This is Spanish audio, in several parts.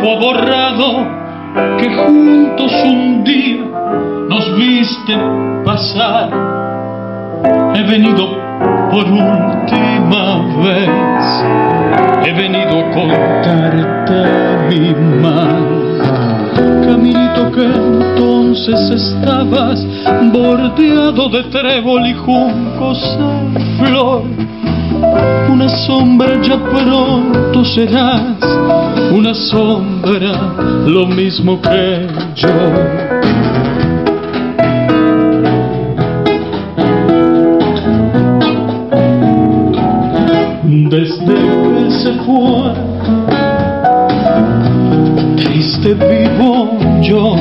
tiempo ha borrado que juntos un día nos viste pasar. He venido por última vez, he venido a contarte mi mal. Caminito que entonces estabas bordeado de trébol y juncos en flor. Una sombra ya pronto serás, una sombra lo mismo que yo. Desde que se fue, triste vivo yo.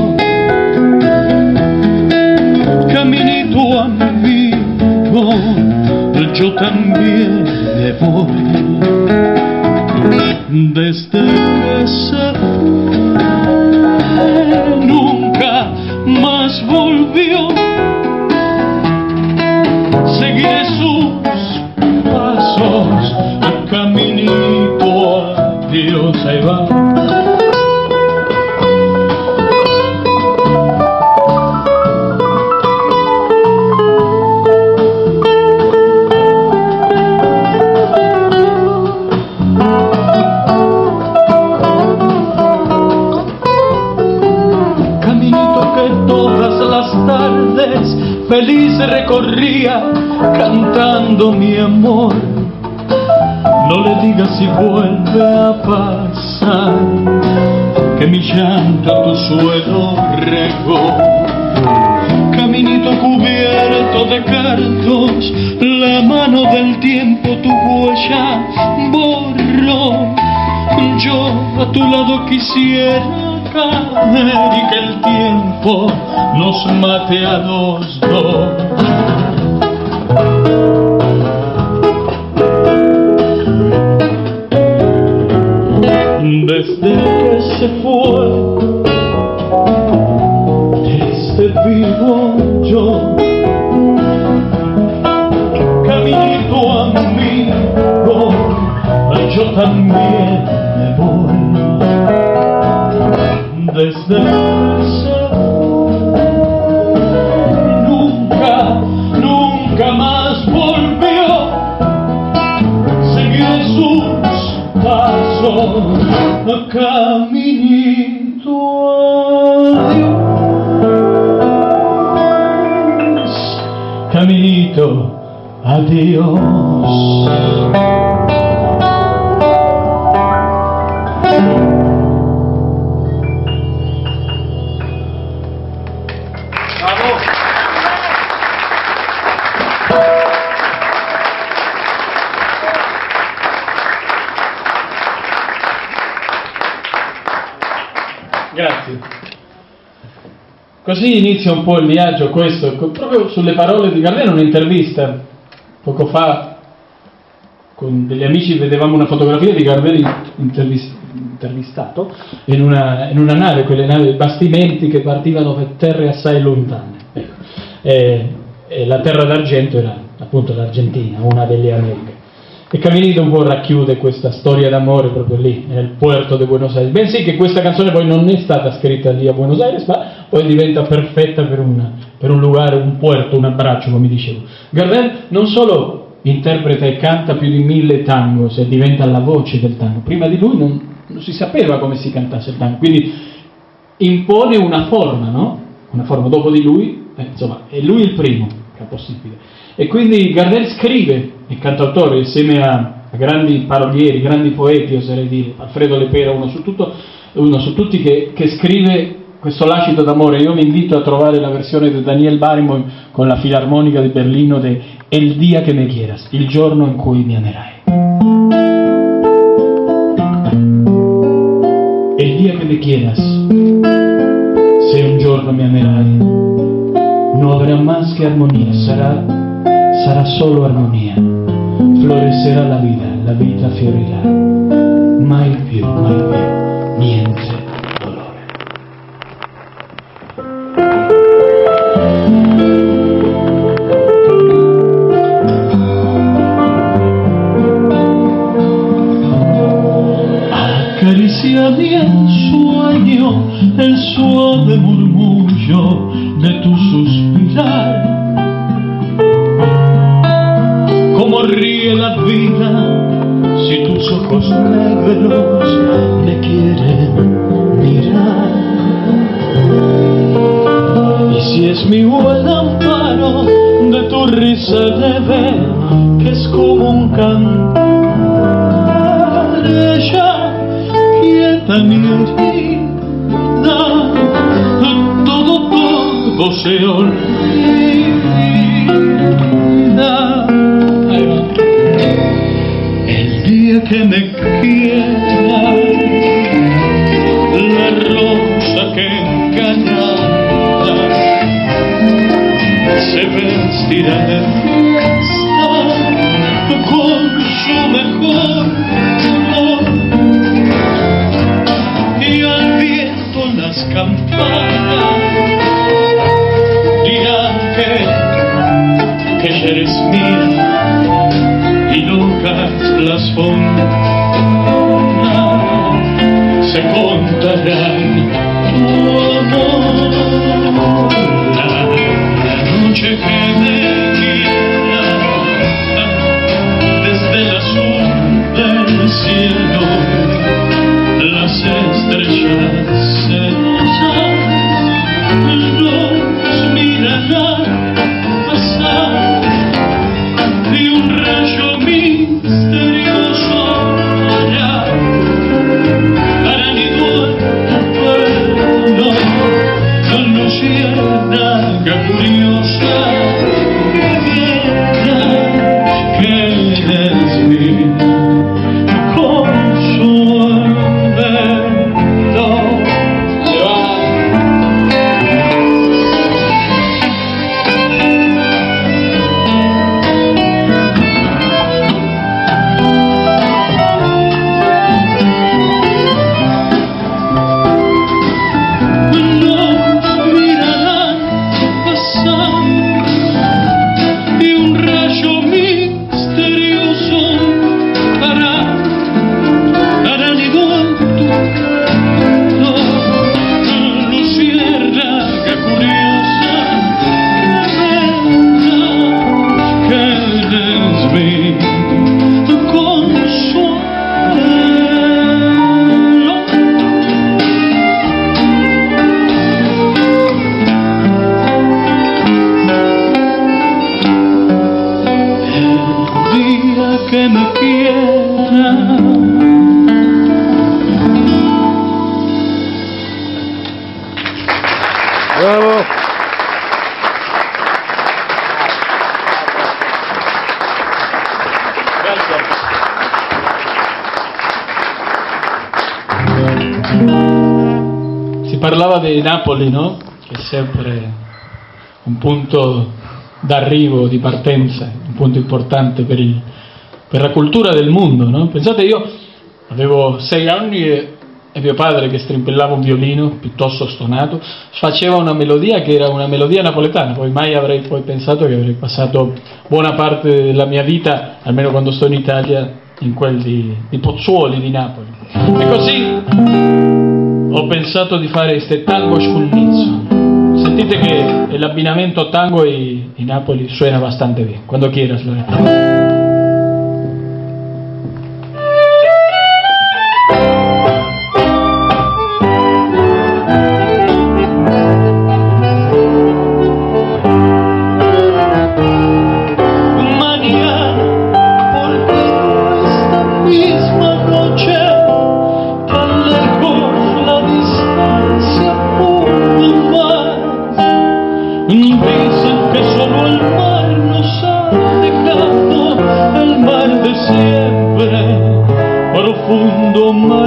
Caminito amigo, yo también me voy. Desde que se fue, nunca más volvió. Seguiré sus pasos, caminito, adiós, ahí va. Feliz recorría cantando mi amor. No le digas si vuelve a pasar que mi llanto a tu suelo regó. Caminito cubierto de cardos, la mano del tiempo tu huella borró. Yo a tu lado quisiera caer y que el tiempo nos mate a los dos. Desde que se fue, triste vivo yo. Caminito amigo, yo también me voy. Desde que se fue, nunca más volvió. Siguió sus pasos, caminito, adiós. Caminito, adiós. Grazie. Così inizia un po' il viaggio questo, proprio sulle parole di Gardel. Un'intervista poco fa con degli amici, vedevamo una fotografia di Gardel intervistato in una nave, quelle navi, bastimenti che partivano per terre assai lontane. Ecco. E la terra d'argento era appunto l'Argentina, una delle Americhe. E Caminito un po' racchiude questa storia d'amore proprio lì, nel puerto di Buenos Aires. Bensì che questa canzone poi non è stata scritta lì a Buenos Aires, ma poi diventa perfetta per un luogo, un puerto, un abbraccio, come dicevo. Gardel non solo interpreta e canta più di 1000 tangos e diventa la voce del tango. Prima di lui non si sapeva come si cantasse il tango, quindi impone una forma, no? Una forma. Dopo di lui, insomma, è lui il primo che è possibile. E quindi Gardel scrive, è cantautore, insieme a grandi parolieri, grandi poeti, oserei dire, Alfredo Lepera, uno su tutti che scrive questo lascito d'amore. Io vi invito a trovare la versione di Daniel Barenboim con la Filarmonica di Berlino di El día que me quieras, il giorno in cui mi amerai. El día que me quieras, se un giorno mi amerai, no habrá más que armonía, sarà solo armonía, florecerá la vita fiorirà, mai più, niente dolore. Acaricia bien su de murmullo de tu suspirar. Cómo ríe la vida si tus ojos negros me quieren mirar. Y si es mi buen amparo de tu risa leve, que es como un cantar, ella quieta mi herida, todo se olvida. El día que me quiera, la rosa que engañada se vestirá de fiesta con su mejor color, y al viento las campanas dirán que ya eres mía, y locas las fontanas se contarán tu amor. La noche que me guía desde el azul del cielo, las estrellas celosas nos mirarán pasar, y un rayo misterioso hará nido en tu pelo, luciérnaga curiosa, que eres mi consuelo. Que me quiera. Bravo. Si parlava di Napoli, no? Che è sempre un punto d'arrivo, di partenza, un punto importante per la cultura del mondo, no? Pensate, io avevo 6 anni e mio padre, che strimpellava un violino piuttosto stonato, faceva una melodia che era una melodia napoletana. Poi mai avrei poi pensato che avrei passato buona parte della mia vita, almeno quando sto in Italia, in quel di Pozzuoli, di Napoli. E così ho pensato di fare este tango scunnizzo. Sentite che l'abbinamento tango e Napoli suena bastante bien. Cuando quieras, Loretta. Dicen que solo el mar nos ha dejado, el mar de siempre, profundo mar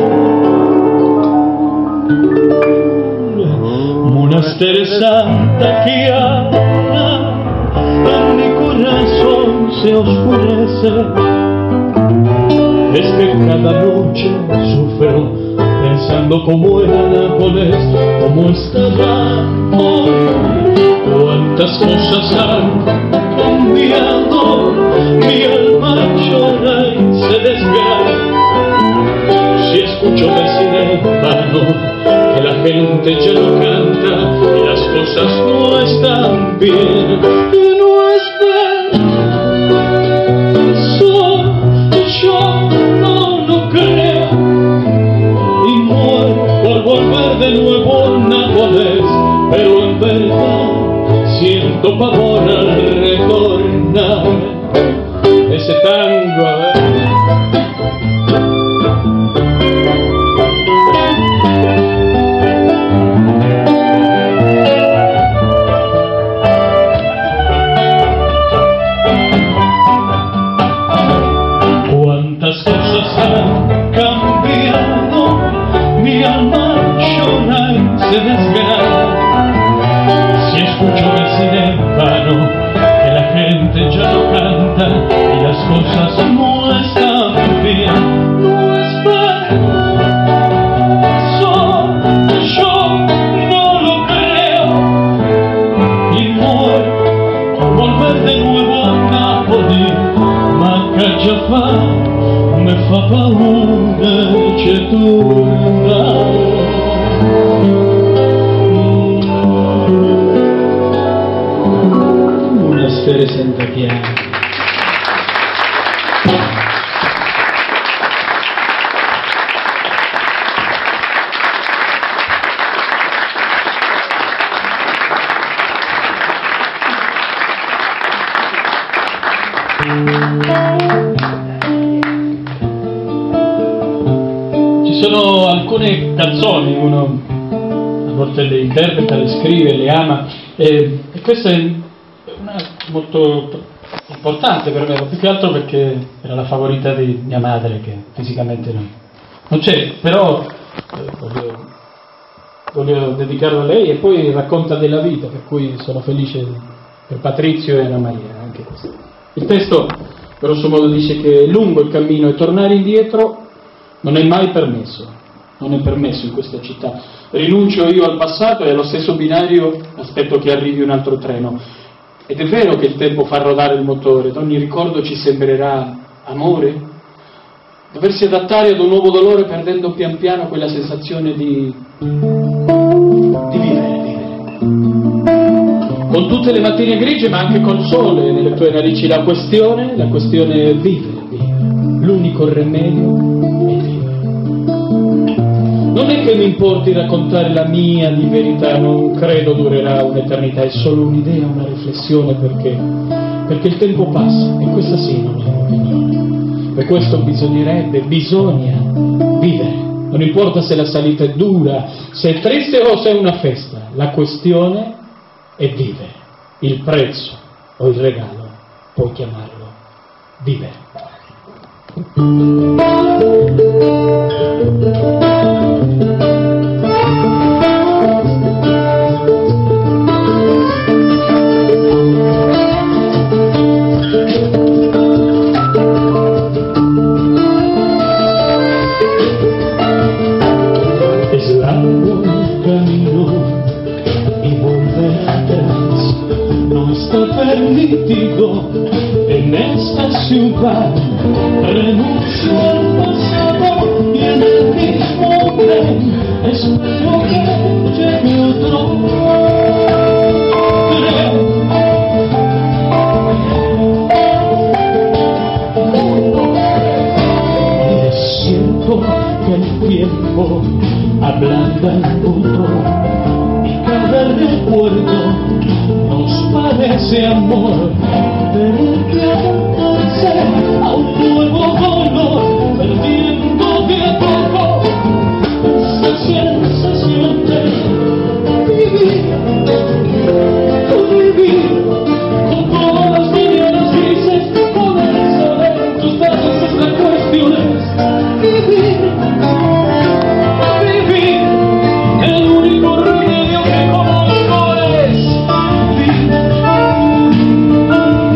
azul. Monastero Santa Chiara, en mi corazón se oscurece. Es que cada noche sufro pensando cómo era Nápoles, cómo estará hoy. Cuántas cosas han cambiado, mi alma llora y se desgarra. Si escucho decir en vano que la gente ya no canta y las cosas no están bien. No es verso, yo no lo creo y muero por volver de nuevo a Nápoles, pero en verdad siento pavor al retornar. Ese tango, a ver. Cuántas cosas han cambiado, mi alma llora y se desgrana. Si escucho decir en vano que la gente ya no canta y las cosas no están bien, no es verso, yo no lo creo y muero por volver de nuevo a Nápoles, ma che già fa, me fa paura c'è una storia senza piano. Ci sono alcune canzoni, uno a volte le interpreta, le scrive, le ama, e questa è una molto importante per me, più che altro perché era la favorita di mia madre, che fisicamente non c'è, però voglio dedicarlo a lei, e poi racconta della vita, per cui sono felice per Patrizio e Anna Maria, anche questo. Il testo grosso modo dice che è lungo il cammino e tornare indietro non è mai permesso, non è permesso in questa città. Rinuncio io al passato e allo stesso binario aspetto che arrivi un altro treno. Ed è vero che il tempo fa rodare il motore, ogni ricordo ci sembrerà amore. Doversi adattare ad un nuovo dolore perdendo pian piano quella sensazione di vivere. Con tutte le mattine grigie ma anche col sole nelle tue narici, la questione è vivere. L'unico remedio è vivere. Non è che mi importi raccontare la mia di verità, non credo durerà un'eternità, è solo un'idea, una riflessione, perché il tempo passa e questa sì non è un'opinione. Per questo bisogna vivere. Non importa se la salita è dura, se è triste o se è una festa, la questione è vivere. Il prezzo o il regalo puoi chiamarlo vivere. Es largo el camino y volver atrás no está permitido en esta ciudad. Renuncio al pasado y en el mismo tren espero que llegue otro tren. Y es cierto que el tiempo ablanda el motor y cada recuerdo nos parece amor, pero que alcance a un nuevo dolor, perdiendo de a poco esa sensación de vivir, con todas las mañanas grises, poder saber en tus brazos es la cuestión, es vivir, el único remedio que conozco es vivir.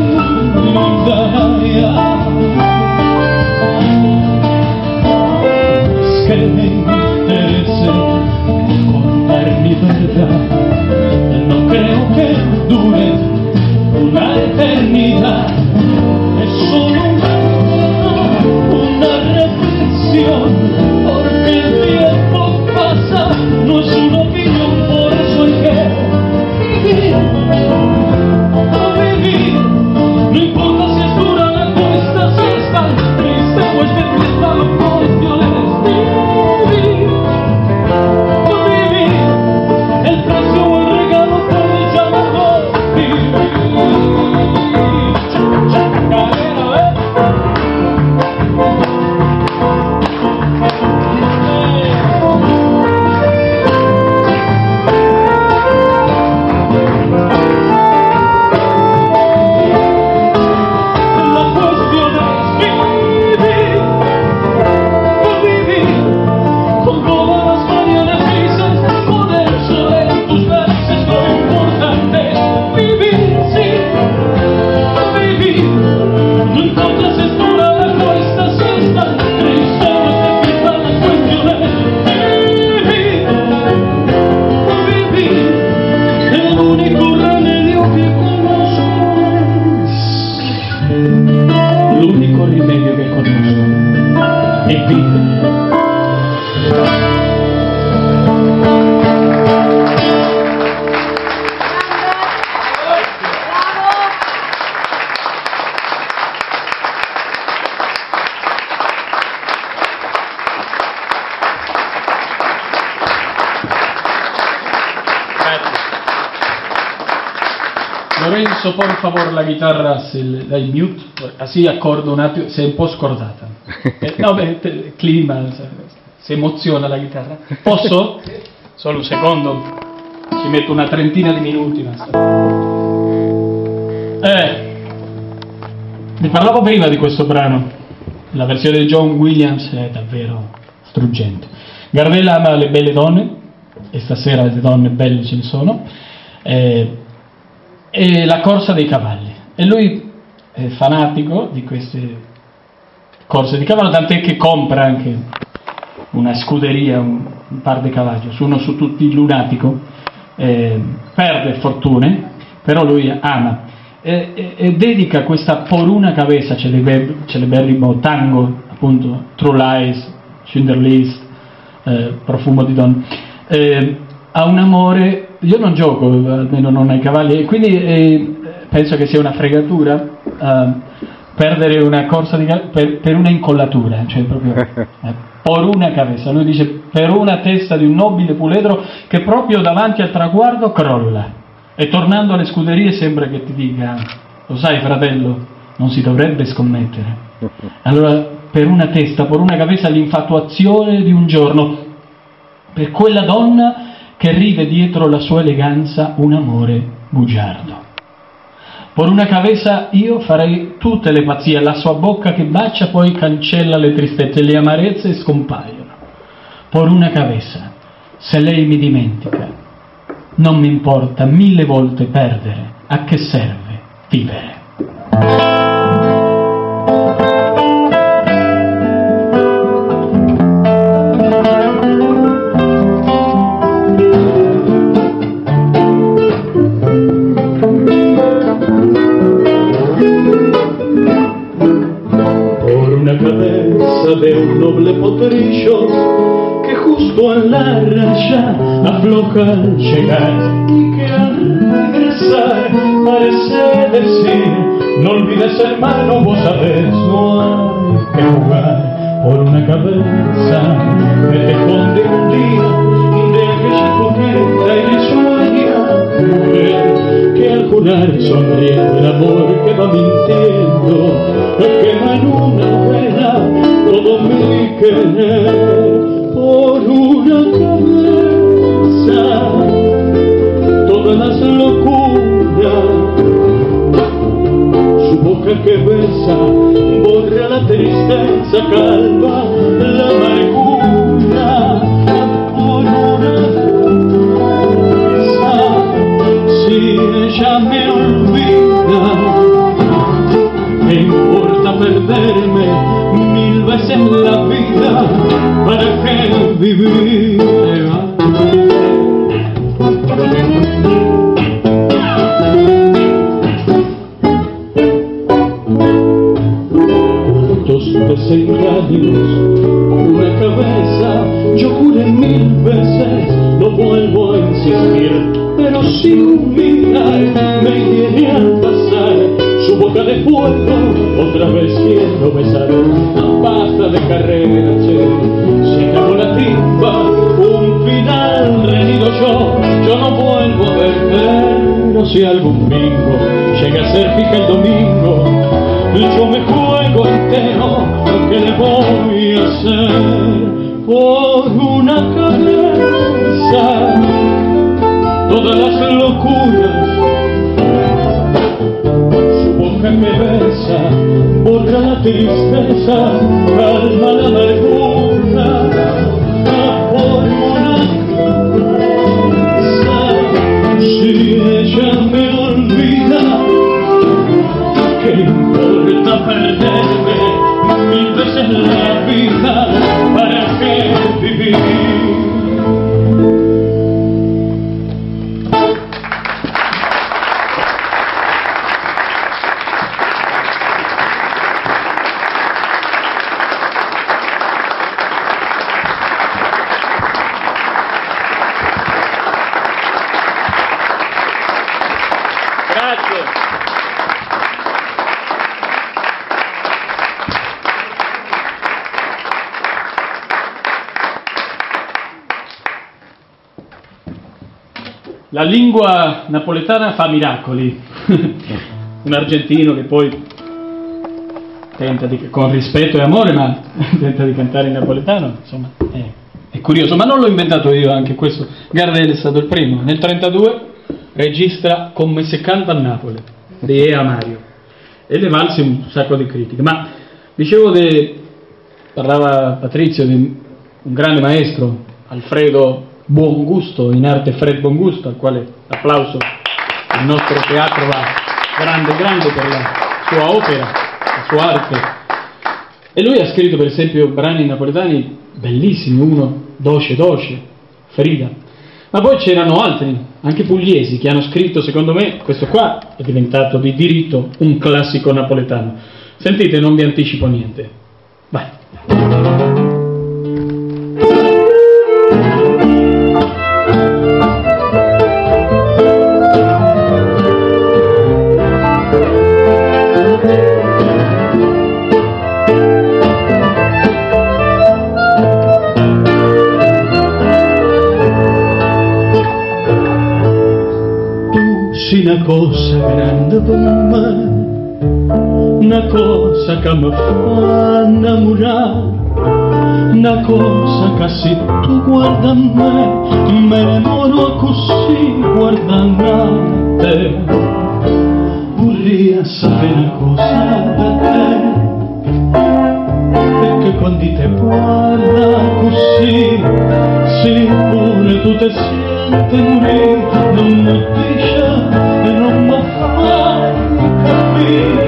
Lorenzo, por favor, la chitarra se dai mute, così accordo un attimo, sei un po' scordata. No, beh, il clima, si emoziona la chitarra. Posso? Solo un secondo, ci metto una trentina di minuti. Vi parlavo prima di questo brano, la versione di John Williams è davvero struggente. Gardel ama le belle donne, e stasera le donne belle ce ne sono, e la corsa dei cavalli, e lui è fanatico di queste corse di cavallo, tant'è che compra anche una scuderia, un par di cavalli, uno su tutti lunatico, perde fortune, però lui ama e dedica questa por una cabeza celeberrimo tango, appunto True Lies, Schindler's List, Profumo di Donna, a un amore. Io non gioco, almeno non ai cavalli, e quindi penso che sia una fregatura perdere una corsa di cavalli per una incollatura, cioè proprio por una cabeza. Lui dice per una testa di un nobile puledro che proprio davanti al traguardo crolla, e tornando alle scuderie sembra che ti dica: lo sai fratello, non si dovrebbe scommettere. Allora, per una testa, por una cabeza, l'infatuazione di un giorno per quella donna che ride dietro la sua eleganza un amore bugiardo. Por una cabeza io farei tutte le pazzie, la sua bocca che bacia poi cancella le tristezze, le amarezze e scompaiono. Por una cabeza, se lei mi dimentica, non mi importa 1000 volte perdere, a che serve vivere? De un noble potrillo que justo en la raya afloja al llegar y que al regresar parece decir: no olvides hermano, vos sabés, no hay que jugar. Por una cabeza que te esconde un día de aquella coqueta y risueña mujer que al jurar sonriendo el amor que va mintiendo quema en una novela todo mi querer. Por una cabeza todas las locuras, su boca que besa borra la tristeza, calma la amargura. Por una cabeza, si ella me olvida, ¿qué importa perderme 1000 veces la vida? ¿Para qué vivir? ¿Cuántos desengaños por una cabeza? Yo juré 1000 veces, no vuelvo a insistir, pero si un mirar me tiene al pasar su boca de fuego, otra vez quiero besar. Basta de carreras, se acabó la timba, un final reñido yo no vuelvo a ver. Pero si algún bingo llega a ser fija el domingo, yo me juego entero, ¿qué le voy a hacer? Por una cabeza todas las locuras, que besa, borra la tristeza, calma la amargura. Por una cabeza, si ella me olvida, ¿qué importa perderme 1000 veces la vida? ¿Para qué vivir? La lingua napoletana fa miracoli. un argentino che poi tenta con rispetto e amore, ma tenta di cantare in napoletano, insomma, è curioso, ma non l'ho inventato io, anche questo. Gardel è stato il primo. Nel 1932 registra Come se canta a Napoli di Ea Mario e le valse un sacco di critiche. Ma dicevo parlava Patrizio di un grande maestro, Alfredo Buongusto, in arte Fred Buongusto, al quale applauso. Il nostro teatro va grande per la sua opera, la sua arte. E lui ha scritto per esempio brani napoletani bellissimi, uno Doce Doce, Frida. Ma poi c'erano altri, anche pugliesi, che hanno scritto, secondo me, questo qua è diventato di diritto un classico napoletano. Sentite, non vi anticipo niente. Vai. Una cosa grande per me, una cosa che mi fa innamorare, una cosa che se tu guarda a me innamoro così guardando a te. Vorrei sapere una cosa da te, perché quando te guarda così, se pure tu ti senti morire, non mi dice e non mi fa capire.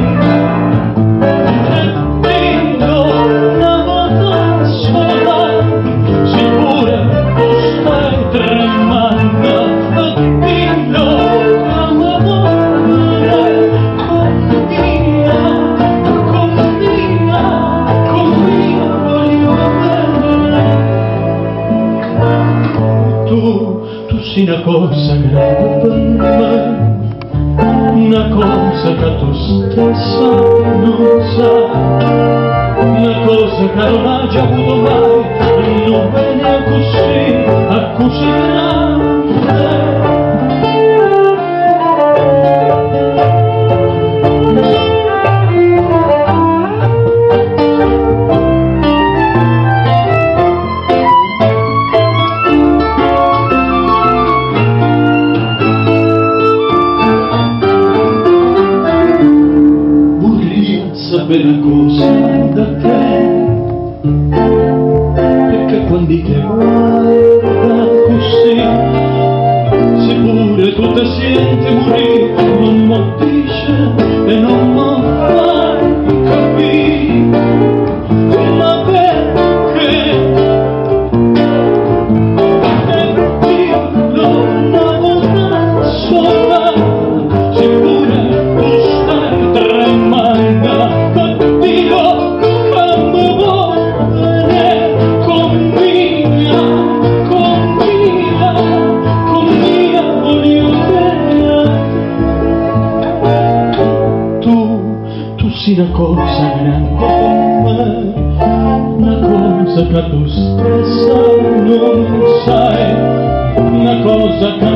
E dico una volta sola, se pure tu stai tremando, e dico come vuole, con mia voglio bene. Tu sei una cosa grande per me, una cosa che tu stessa non sai, una cosa che non hai già avuto mai, non viene così grande. Sapere una cosa da te, perché quando ti guarda così, se pure tu ti senti morire, non mi dice e non mi fa capire. Ma perché? E dillo una volta sola, se pure tu stai tremando. Una cosa grande per me, una cosa che tu stessa non sai, una cosa che